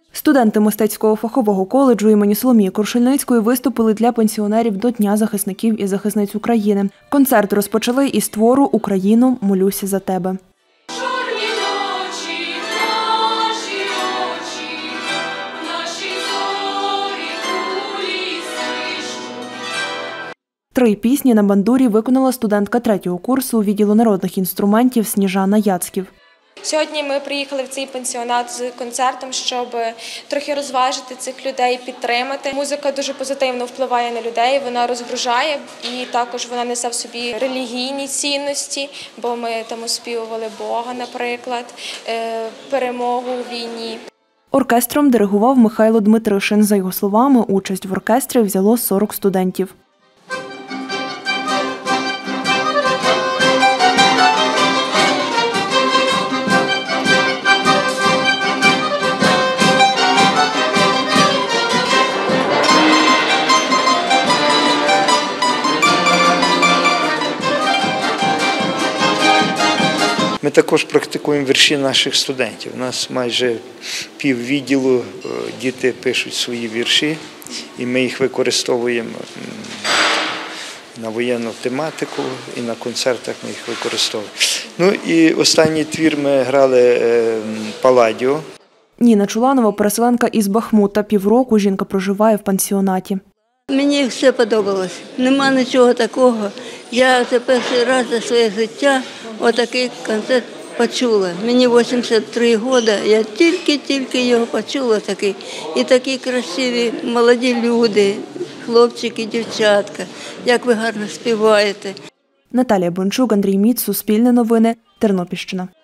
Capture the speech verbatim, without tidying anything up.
Студенти мистецького фахового коледжу імені Соломії Крушельницької виступили для пенсіонерів до Дня захисників і захисниць України. Концерт розпочали із твору «Україно, молюся за тебе». Три пісні на бандурі виконала студентка третього курсу відділу народних інструментів Сніжана Яцьків. Сьогодні ми приїхали в цей пансіонат з концертом, щоб трохи розважити цих людей, підтримати. Музика дуже позитивно впливає на людей, вона розгружає і також вона несе в собі релігійні цінності, бо ми там оспівували Бога, наприклад, перемогу у війні. Оркестром диригував Михайло Дмитришин. За його словами, участь в оркестрі взяло сорок студентів. Ми також практикуємо вірші наших студентів. У нас майже пів відділу діти пишуть свої вірші, і ми їх використовуємо на воєнну тематику, і на концертах ми їх використовуємо. Ну і останній твір ми грали «Палладіо». Ніна Чуланова – переселенка із Бахмута. Півроку жінка проживає в пансіонаті. Мені все подобалось. Нема нічого такого. Я це перший раз за своє життя отакий концерт почула. Мені вісімдесят три роки, я тільки-тільки його почула такий. І такі красиві молоді люди, хлопчики, дівчатка, як ви гарно співаєте. Наталія Бончук, Андрій Міц, Суспільне новини, Тернопільщина.